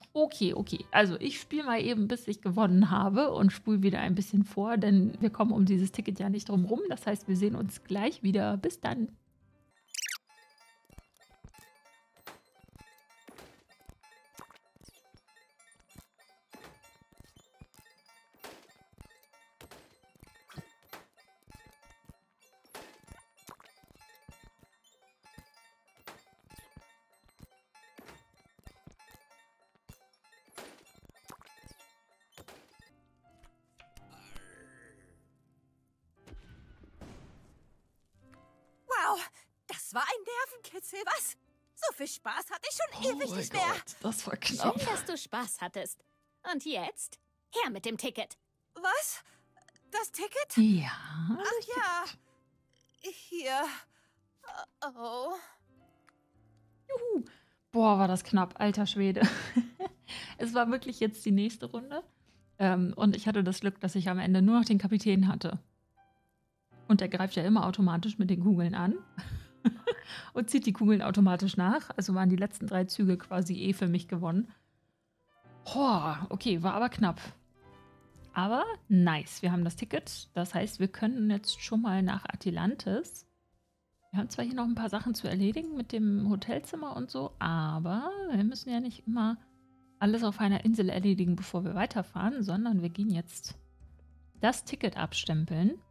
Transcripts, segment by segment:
Okay, okay. Also ich spiele mal eben, bis ich gewonnen habe und spule wieder ein bisschen vor, denn wir kommen um dieses Ticket ja nicht drum rum. Das heißt, wir sehen uns gleich wieder. Bis dann. Wow, das war ein Nervenkitzel, was? So viel Spaß hatte ich schon ewig nicht mehr. Das war Schön, knapp. dass du Spaß hattest. Und jetzt? Her mit dem Ticket. Was? Das Ticket? Ja. Ach ja. Hier. Oh. Juhu. Boah, war das knapp, alter Schwede. Es war wirklich jetzt die nächste Runde. Und ich hatte das Glück, dass ich am Ende nur noch den Kapitän hatte. Und der greift ja immer automatisch mit den Kugeln an. Und zieht die Kugeln automatisch nach. Also waren die letzten 3 Züge quasi für mich gewonnen. Boah, okay, war aber knapp. Aber nice, wir haben das Ticket. Das heißt, wir können jetzt schon mal nach Atlantis. Wir haben zwar hier noch ein paar Sachen zu erledigen mit dem Hotelzimmer und so, aber wir müssen ja nicht immer alles auf einer Insel erledigen, bevor wir weiterfahren, sondern wir gehen jetzt das Ticket abstempeln.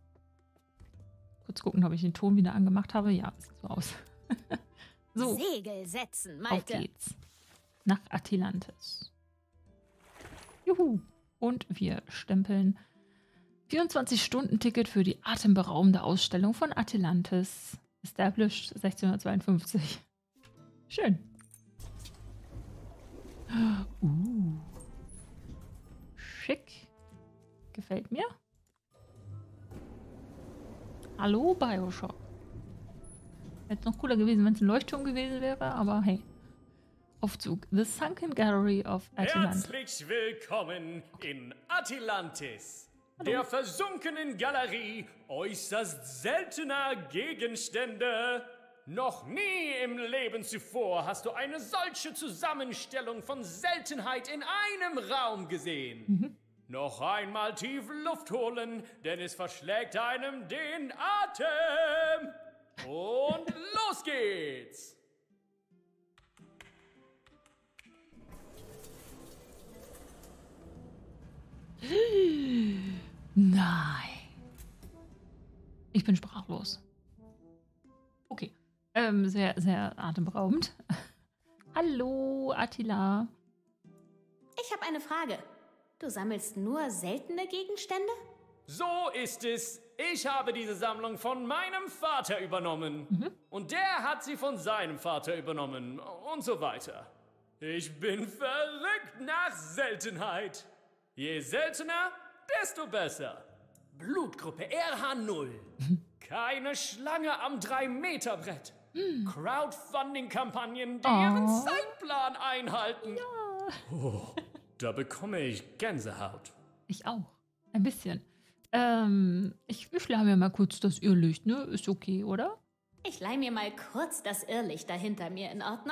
Kurz gucken, ob ich den Ton wieder angemacht habe. Ja, sieht so aus. So, Segel setzen, auf Malte. geht's. Nach Atlantis. Juhu. Und wir stempeln 24-Stunden-Ticket für die atemberaubende Ausstellung von Atlantis. Established 1652. Schön. Schick. Gefällt mir. Hallo, Bioshock. Hätte noch cooler gewesen, wenn es ein Leuchtturm gewesen wäre, aber hey. Aufzug. The Sunken Gallery of Atlantis. Herzlich willkommen in Atlantis, der versunkenen Galerie äußerst seltener Gegenstände. Noch nie im Leben zuvor hast du eine solche Zusammenstellung von Seltenheit in einem Raum gesehen. Noch einmal tief Luft holen, denn es verschlägt einem den Atem. Und los geht's! Nein. Ich bin sprachlos. Okay. Sehr, sehr atemberaubend. Hallo, Attila. Ich habe eine Frage. Du sammelst nur seltene Gegenstände? So ist es. Ich habe diese Sammlung von meinem Vater übernommen. Und der hat sie von seinem Vater übernommen. Und so weiter. Ich bin verrückt nach Seltenheit. Je seltener, desto besser. Blutgruppe RH0. Keine Schlange am 3-Meter-Brett. Crowdfunding-Kampagnen, die ihren Zeitplan einhalten. Oh, da bekomme ich Gänsehaut. Ich auch. Ein bisschen. Ich schlage mir mal kurz das Irrlicht, ne? Ist okay, oder? Ich leih mir mal kurz das Irrlicht da hinter mir, in Ordnung?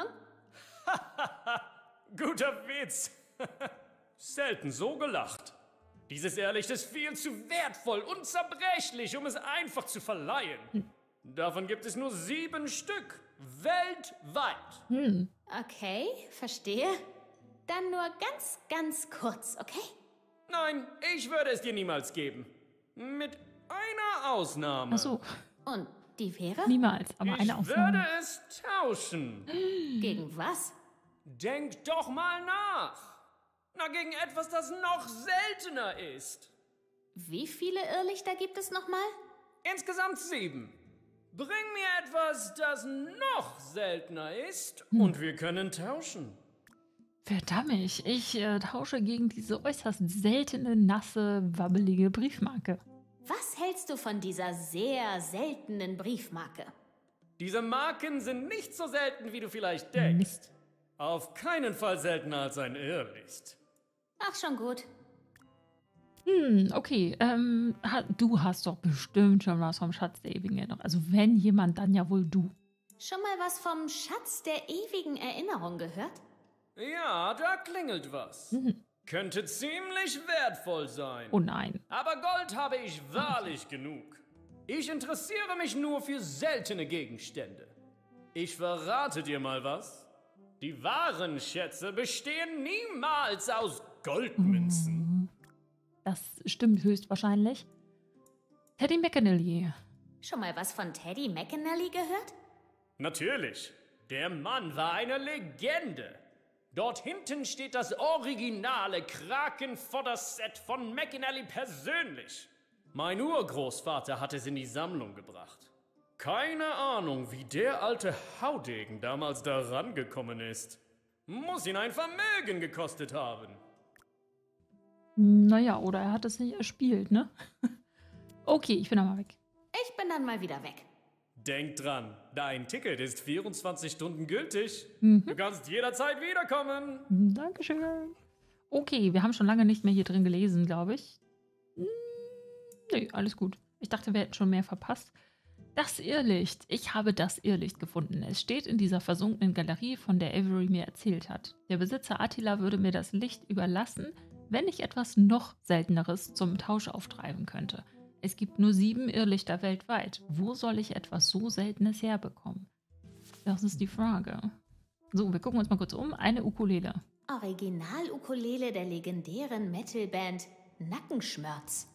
Guter Witz. Selten so gelacht. Dieses Irrlicht ist viel zu wertvoll und zerbrechlich, um es einfach zu verleihen. Davon gibt es nur 7 Stück. Weltweit. Okay, verstehe. Dann nur ganz, ganz kurz, okay? Nein, ich würde es dir niemals geben. Mit einer Ausnahme. Ach so, Und die wäre? niemals, aber Ich eine Ausnahme. würde es tauschen. Gegen was? Denk doch mal nach. Na, gegen etwas, das noch seltener ist. Wie viele Irrlichter gibt es nochmal? Insgesamt 7. Bring mir etwas, das noch seltener ist und wir können tauschen. Verdammt, ich tausche gegen diese äußerst seltene, nasse, wabbelige Briefmarke. Was hältst du von dieser sehr seltenen Briefmarke? Diese Marken sind nicht so selten, wie du vielleicht denkst. Auf keinen Fall seltener als ein Irrlicht. Ach, schon gut. Okay, du hast doch bestimmt schon was vom Schatz der ewigen Erinnerung. Also wenn jemand, dann ja wohl du. Schon mal was vom Schatz der ewigen Erinnerung gehört? Ja, da klingelt was. Könnte ziemlich wertvoll sein. Oh nein. Aber Gold habe ich wahrlich genug. Ich interessiere mich nur für seltene Gegenstände. Ich verrate dir mal was. Die wahren Schätze bestehen niemals aus Goldmünzen. Das stimmt höchstwahrscheinlich. Teddy McAnally. Schon mal was von Teddy McAnally gehört? Natürlich. Der Mann war eine Legende. Dort hinten steht das originale Krakenfodder-Set von McAnally persönlich. Mein Urgroßvater hat es in die Sammlung gebracht. Keine Ahnung, wie der alte Haudegen damals da rangekommen ist. Muss ihn ein Vermögen gekostet haben. Naja, oder er hat es nicht erspielt, ne? Okay, ich bin dann mal weg. Ich bin dann mal wieder weg. Denk dran, dein Ticket ist 24 Stunden gültig. Du kannst jederzeit wiederkommen. Dankeschön. Okay, wir haben schon lange nicht mehr hier drin gelesen, glaube ich. Nee, alles gut. Ich dachte, wir hätten schon mehr verpasst. Das Irrlicht. Ich habe das Irrlicht gefunden. Es steht in dieser versunkenen Galerie, von der Avery mir erzählt hat. Der Besitzer Attila würde mir das Licht überlassen, wenn ich etwas noch Selteneres zum Tausch auftreiben könnte. Es gibt nur 7 Irrlichter weltweit. Wo soll ich etwas so Seltenes herbekommen? Das ist die Frage. So, wir gucken uns mal kurz um. Eine Ukulele. Original-Ukulele der legendären Metalband Nackenschmerz.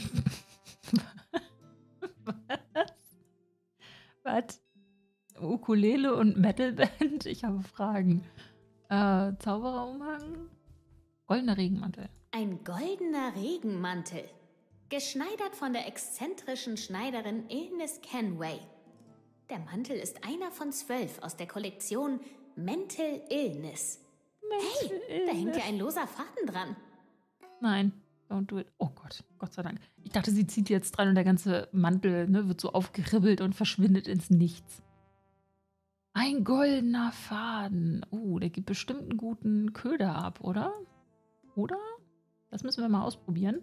Was? Ukulele und Metalband? Ich habe Fragen. Zaubererumhang? Goldener Regenmantel. Ein goldener Regenmantel. Geschneidert von der exzentrischen Schneiderin Ines Kenway. Der Mantel ist einer von 12 aus der Kollektion Mental Illness. Da hängt ja ein loser Faden dran. Nein, don't do it. Oh Gott, Gott sei Dank. Ich dachte, sie zieht jetzt dran und der ganze Mantel wird so aufgeribbelt und verschwindet ins Nichts. Ein goldener Faden. Oh, der gibt bestimmt einen guten Köder ab, oder? Oder? Das müssen wir mal ausprobieren.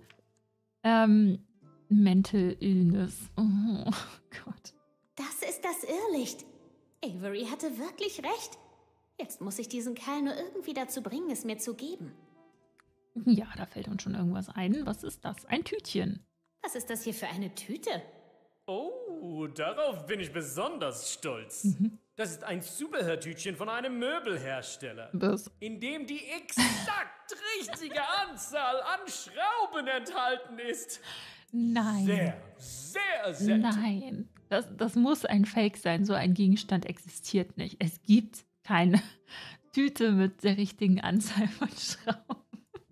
Mental Illness. Oh Gott. Das ist das Irrlicht. Avery hatte wirklich recht. Jetzt muss ich diesen Kerl nur irgendwie dazu bringen, es mir zu geben. Ja, da fällt uns schon irgendwas ein. Was ist das? Ein Tütchen. Was ist das hier für eine Tüte? Oh, darauf bin ich besonders stolz. Das ist ein Zubehörtütchen von einem Möbelhersteller, in dem die exakt richtige Anzahl an Schrauben enthalten ist. Nein. Sehr, sehr selten. Nein. Das muss ein Fake sein. So ein Gegenstand existiert nicht. Es gibt keine Tüte mit der richtigen Anzahl von Schrauben.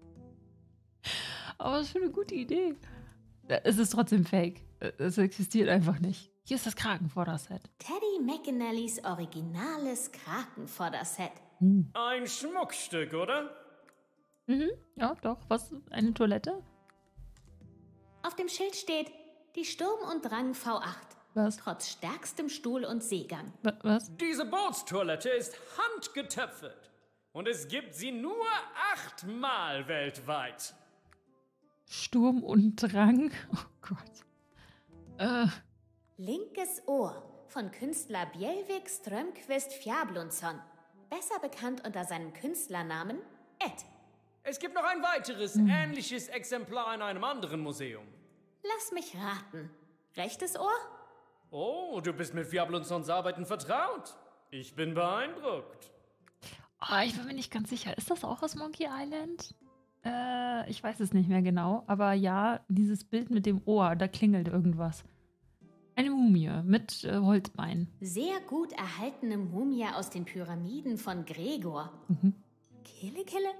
Aber was für eine gute Idee. Es ist trotzdem Fake. Es existiert einfach nicht. Hier ist das Krakenfodder-Set. Teddy McAnallys originales Krakenfodder-Set. Ein Schmuckstück, oder? Ja, doch. Was? Eine Toilette? Auf dem Schild steht, die Sturm und Drang V8. Was? Trotz stärkstem Stuhl und Seegang. Was? Diese Bootstoilette ist handgetöpfert. Und es gibt sie nur 8-mal weltweit. Sturm und Drang? Oh Gott. Linkes Ohr von Künstler Bjelvik Strömquist Fjablundsson. Besser bekannt unter seinem Künstlernamen Ed. Es gibt noch ein weiteres, ähnliches Exemplar in einem anderen Museum. Lass mich raten. Rechtes Ohr? Oh, du bist mit Fjablundsons Arbeiten vertraut. Ich bin beeindruckt. Oh, ich bin mir nicht ganz sicher. Ist das auch aus Monkey Island? Ich weiß es nicht mehr genau. Aber ja, dieses Bild mit dem Ohr, da klingelt irgendwas. Eine Mumie mit Holzbein. Sehr gut erhaltene Mumie aus den Pyramiden von Gregor. Kille, Kille?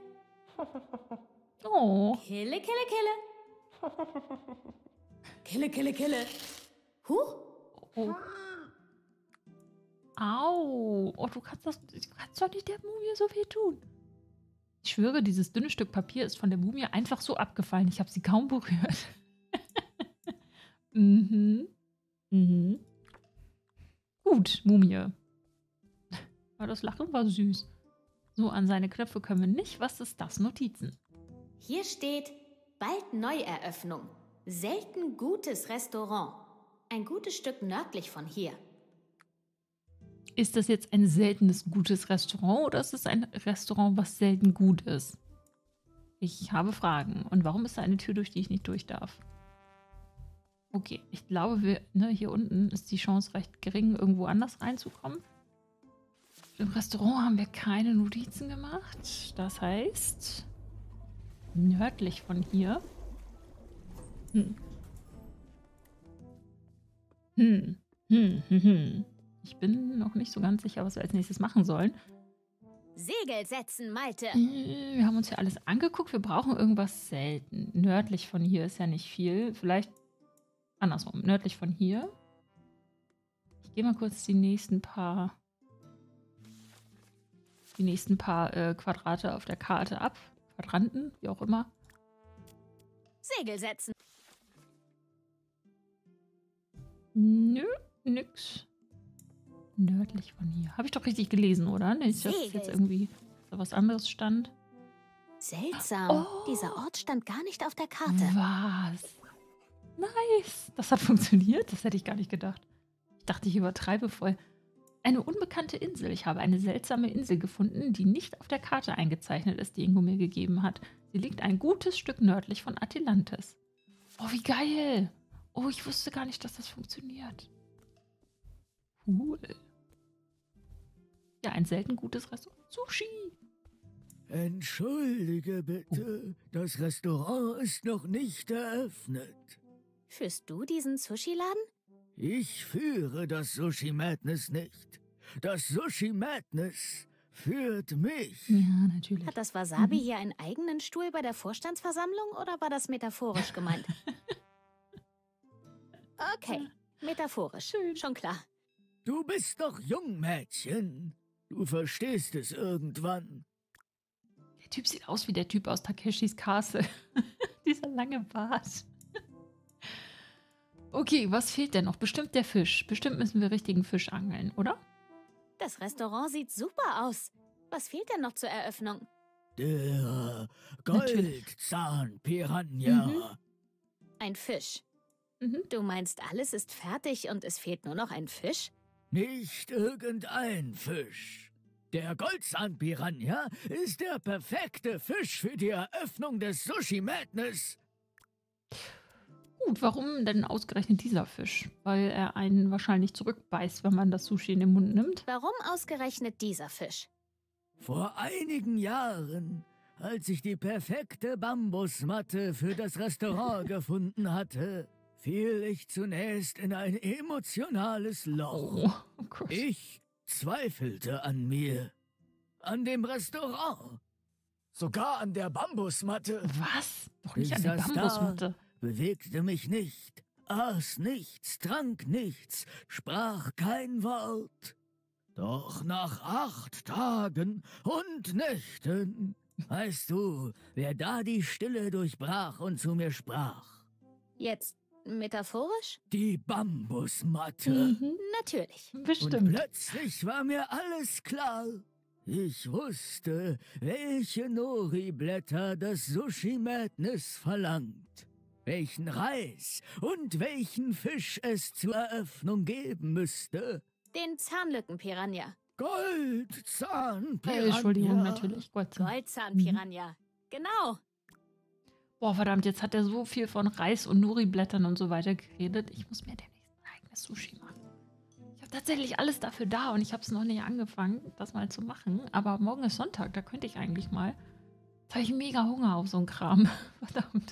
Oh. Kille, Kille, Kille? Kille, Kille, Kille? Huch? Oh. Au. Oh, du kannst doch nicht der Mumie so viel tun. Ich schwöre, dieses dünne Stück Papier ist von der Mumie einfach so abgefallen. Ich habe sie kaum berührt. Gut, Mumie. Aber das Lachen war süß. So, an seine Knöpfe können wir nicht. Was ist das? Notizen. Hier steht, bald Neueröffnung. Selten gutes Restaurant. Ein gutes Stück nördlich von hier. Ist das jetzt ein seltenes, gutes Restaurant oder ist es ein Restaurant, was selten gut ist? Ich habe Fragen. Und warum ist da eine Tür, durch die ich nicht durch darf? Okay, ich glaube, hier unten ist die Chance recht gering, irgendwo anders reinzukommen. Im Restaurant haben wir keine Notizen gemacht. Das heißt, nördlich von hier. Ich bin noch nicht so ganz sicher, was wir als nächstes machen sollen. Segel setzen, Malte. Wir haben uns hier alles angeguckt. Wir brauchen irgendwas selten. Nördlich von hier ist ja nicht viel. Vielleicht andersrum. Nördlich von hier. Ich gehe mal kurz die nächsten paar Quadrate auf der Karte ab. Quadranten, wie auch immer. Segel setzen. Nö, nix. Nördlich von hier. Habe ich doch richtig gelesen, oder? Nicht, dass jetzt irgendwie so was anderes stand. Seltsam. Oh. Dieser Ort stand gar nicht auf der Karte. Was? Nice. Das hat funktioniert? Das hätte ich gar nicht gedacht. Ich dachte, ich übertreibe voll. Eine unbekannte Insel. Ich habe eine seltsame Insel gefunden, die nicht auf der Karte eingezeichnet ist, die Ingo mir gegeben hat. Sie liegt ein gutes Stück nördlich von Atlantis. Oh, wie geil. Oh, ich wusste gar nicht, dass das funktioniert. Cool. Ja, ein selten gutes Restaurant. Sushi. Entschuldige bitte, das Restaurant ist noch nicht eröffnet. Führst du diesen Sushi-Laden? Ich führe das Sushi Madness nicht. Das Sushi Madness führt mich. Ja, natürlich. Hat das Wasabi hier einen eigenen Stuhl bei der Vorstandsversammlung oder war das metaphorisch gemeint? Okay, metaphorisch. Schön. Schon klar. Du bist doch jung, Mädchen. Du verstehst es irgendwann. Der Typ sieht aus wie der Typ aus Takeshis Castle. Dieser lange Bart. Okay, was fehlt denn noch? Bestimmt der Fisch. Bestimmt müssen wir richtigen Fisch angeln, oder? Das Restaurant sieht super aus. Was fehlt denn noch zur Eröffnung? Der Natürlich. Goldzahn-Piranha. Ein Fisch. Mhm. Du meinst, alles ist fertig und es fehlt nur noch ein Fisch? Nicht irgendein Fisch. Der Goldzahn-Piranha ist der perfekte Fisch für die Eröffnung des Sushi Madness. Gut, warum denn ausgerechnet dieser Fisch? Weil er einen wahrscheinlich zurückbeißt, wenn man das Sushi in den Mund nimmt. Warum ausgerechnet dieser Fisch? Vor einigen Jahren, als ich die perfekte Bambusmatte für das Restaurant gefunden hatte, fiel ich zunächst in ein emotionales Loch. Oh Gott. Ich zweifelte an mir, an dem Restaurant, sogar an der Bambusmatte. Was? Doch nicht Ich an der saß da, Bambusmatte. bewegte mich nicht, aß nichts, trank nichts, sprach kein Wort. Doch nach 8 Tagen und Nächten, weißt du, wer da die Stille durchbrach und zu mir sprach? Jetzt metaphorisch? Die Bambusmatte. Natürlich. Und Bestimmt. plötzlich war mir alles klar. Ich wusste, welche Nori-Blätter das Sushi Madness verlangt, welchen Reis und welchen Fisch es zur Eröffnung geben müsste. Den Zahnlücken-Piranha. Goldzahn-Piranha. Entschuldigung, natürlich. Gott sei Dank. Goldzahn-Piranha. Genau. Boah, verdammt, jetzt hat er so viel von Reis und Nori-Blättern und so weiter geredet. Ich muss mir demnächst ein eigenes Sushi machen. Ich habe tatsächlich alles dafür da und ich habe es noch nicht angefangen, das mal zu machen. Aber morgen ist Sonntag, da könnte ich eigentlich mal. Jetzt habe ich mega Hunger auf so einen Kram. Verdammt.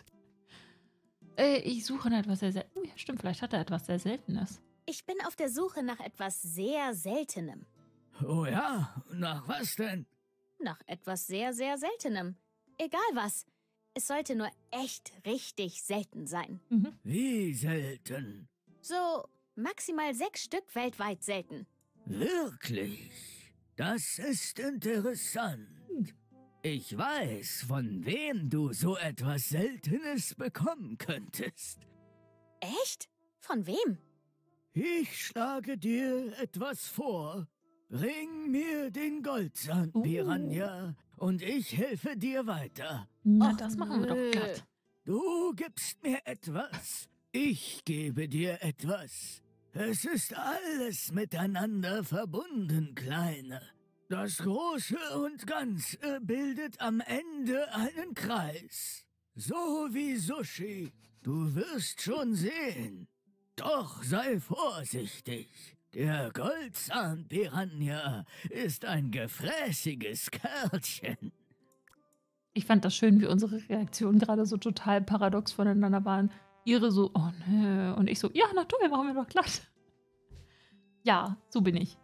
Ich suche nach etwas sehr Seltenes. Ja, stimmt, vielleicht hat er etwas sehr Seltenes. Ich bin auf der Suche nach etwas sehr Seltenem. Oh ja, nach was denn? Nach etwas sehr, sehr Seltenem. Egal was. Es sollte nur echt richtig selten sein. Wie selten? So maximal 6 Stück weltweit selten. Wirklich? Das ist interessant. Ich weiß, von wem du so etwas Seltenes bekommen könntest. Echt? Von wem? Ich schlage dir etwas vor. Bring mir den Goldzahn-Piranha und ich helfe dir weiter. Na, Och, das machen wir nö. doch glatt. Du gibst mir etwas, ich gebe dir etwas. Es ist alles miteinander verbunden, Kleine. Das Große und Ganze bildet am Ende einen Kreis. So wie Sushi. Du wirst schon sehen. Doch sei vorsichtig. Der Goldzahn-Piranha ist ein gefräßiges Kerlchen. Ich fand das schön, wie unsere Reaktionen gerade so total paradox voneinander waren. Ihre so, oh nö. Und ich so, ja, na toll, machen wir doch glatt. Ja, so bin ich.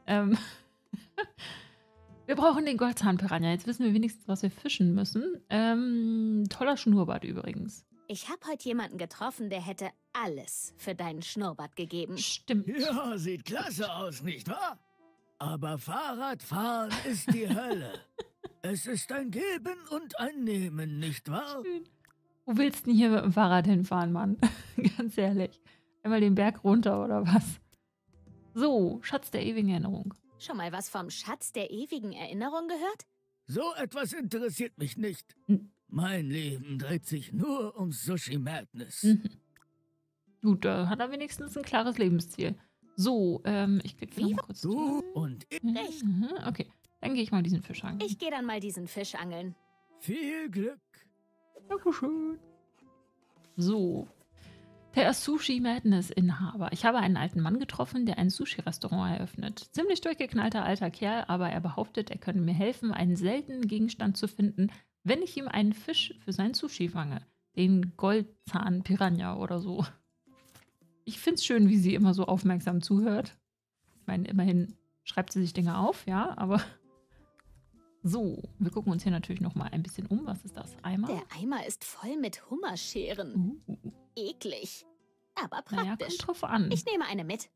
Wir brauchen den Goldzahn-Piranha. Jetzt wissen wir wenigstens, was wir fischen müssen. Toller Schnurrbart übrigens. Ich habe heute jemanden getroffen, der hätte alles für deinen Schnurrbart gegeben. Stimmt. Ja, sieht klasse aus, nicht wahr? Aber Fahrradfahren ist die Hölle. Es ist ein Geben und ein Nehmen, nicht wahr? Wo willst du denn hier mit dem Fahrrad hinfahren, Mann? Ganz ehrlich. Einmal den Berg runter oder was? So, Schatz der ewigen Erinnerung. Schon mal was vom Schatz der ewigen Erinnerung gehört? So etwas interessiert mich nicht. Hm. Mein Leben dreht sich nur um Sushi Madness. Mhm. Gut, da hat er wenigstens ein klares Lebensziel. So, ich klicke noch mal kurz Du durch. und ich. Recht. Mhm, okay, dann gehe ich mal diesen Fisch angeln. Ich gehe dann mal diesen Fisch angeln. Viel Glück. Dankeschön. So. Der Sushi Madness Inhaber. Ich habe einen alten Mann getroffen, der ein Sushi-Restaurant eröffnet. Ziemlich durchgeknallter alter Kerl, aber er behauptet, er könne mir helfen, einen seltenen Gegenstand zu finden, wenn ich ihm einen Fisch für sein Sushi fange. Den Goldzahn-Piranha oder so. Ich finde es schön, wie sie immer so aufmerksam zuhört. Ich meine, immerhin schreibt sie sich Dinge auf, ja, aber... So, wir gucken uns hier natürlich noch mal ein bisschen um. Was ist das? Eimer? Der Eimer ist voll mit Hummerscheren. Eklig. Aber Naja, praktisch. kommt drauf an. Ich nehme eine mit.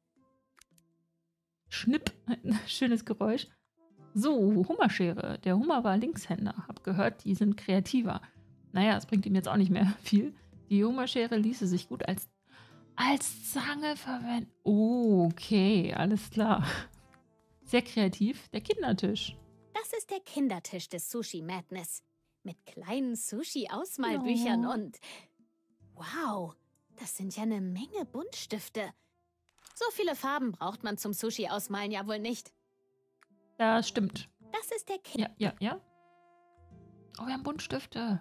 Schnipp, ein schönes Geräusch. So, Hummerschere. Der Hummer war Linkshänder. Hab gehört, die sind kreativer. Naja, es bringt ihm jetzt auch nicht mehr viel. Die Hummerschere ließe sich gut als Zange verwenden. Oh, okay, alles klar. Sehr kreativ. Der Kindertisch. Das ist der Kindertisch des Sushi Madness. Mit kleinen Sushi-Ausmalbüchern Oh. und... Wow, das sind ja eine Menge Buntstifte. So viele Farben braucht man zum Sushi-Ausmalen ja wohl nicht. Das stimmt. Das ist der Kind. Ja. Oh, wir haben Buntstifte.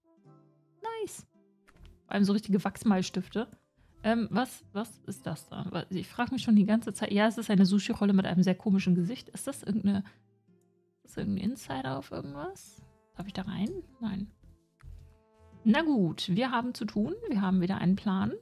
Nice. Vor allem so richtige Wachsmalstifte. Was ist das da? Ich frage mich schon die ganze Zeit. Ja, es ist eine Sushi-Rolle mit einem sehr komischen Gesicht. Ist das irgendein Insider auf irgendwas? Darf ich da rein? Nein. Na gut, wir haben zu tun. Wir haben wieder einen Plan.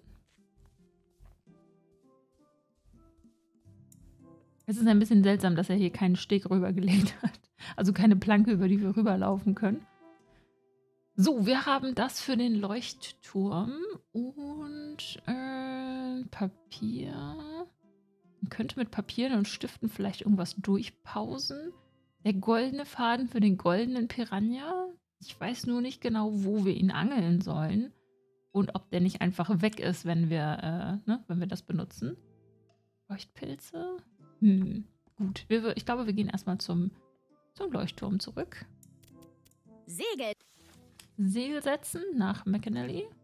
Es ist ein bisschen seltsam, dass er hier keinen Steg rübergelegt hat. Also keine Planke, über die wir rüberlaufen können. So, wir haben das für den Leuchtturm und Papier. Man könnte mit Papieren und Stiften vielleicht irgendwas durchpausen. Der goldene Faden für den goldenen Piranha. Ich weiß nur nicht genau, wo wir ihn angeln sollen. Und ob der nicht einfach weg ist, wenn wir das benutzen. Leuchtpilze? Gut. Ich glaube, wir gehen erstmal zum Leuchtturm zurück. Segel. Segel setzen nach McAnally.